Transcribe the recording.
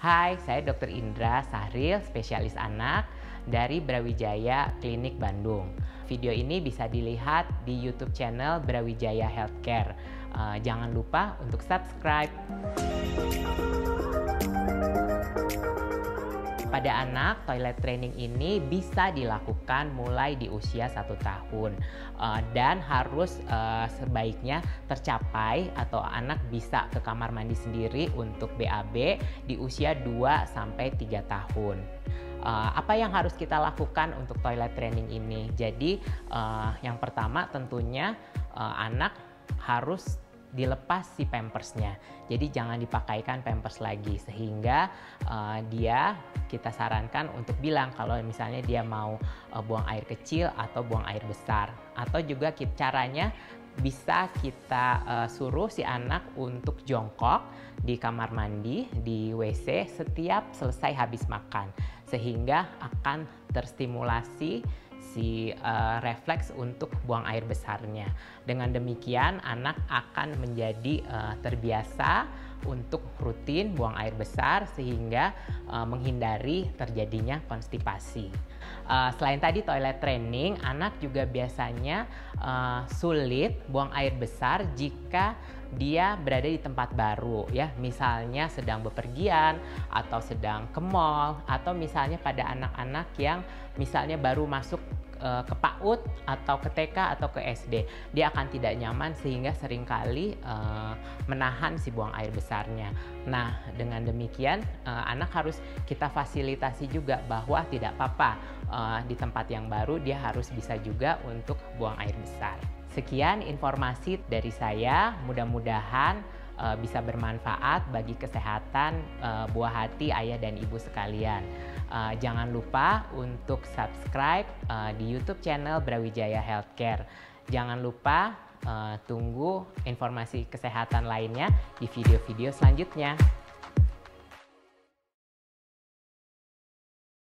Hai, saya Dr. Indra Sahril, spesialis anak dari Brawijaya Klinik Bandung. Video ini bisa dilihat di YouTube channel Brawijaya Healthcare. Jangan lupa untuk subscribe. Pada anak, toilet training ini bisa dilakukan mulai di usia 1 tahun dan harus sebaiknya tercapai atau anak bisa ke kamar mandi sendiri untuk BAB di usia 2-3 tahun. Apa yang harus kita lakukan untuk toilet training ini? Jadi yang pertama tentunya anak harus dilepas si pampersnya. Jadi jangan dipakaikan pampers lagi sehingga kita sarankan untuk bilang kalau misalnya dia mau buang air kecil atau buang air besar. Atau juga caranya bisa kita suruh si anak untuk jongkok di kamar mandi, di WC setiap selesai habis makan sehingga akan terstimulasi si refleks untuk buang air besarnya. Dengan demikian anak akan menjadi terbiasa untuk rutin buang air besar sehingga menghindari terjadinya konstipasi. Selain tadi toilet training, anak juga biasanya sulit buang air besar jika dia berada di tempat baru ya, misalnya sedang bepergian atau sedang ke mall atau misalnya pada anak-anak yang misalnya baru masuk ke PAUD atau ke TK atau ke SD, dia akan tidak nyaman sehingga seringkali menahan si buang air besarnya. Nah, dengan demikian anak harus kita fasilitasi juga bahwa tidak apa-apa di tempat yang baru dia harus bisa juga untuk buang air besar. Sekian informasi dari saya, mudah-mudahan bisa bermanfaat bagi kesehatan buah hati ayah dan ibu sekalian. Jangan lupa untuk subscribe di YouTube channel Brawijaya Healthcare. Jangan lupa tunggu informasi kesehatan lainnya di video-video selanjutnya.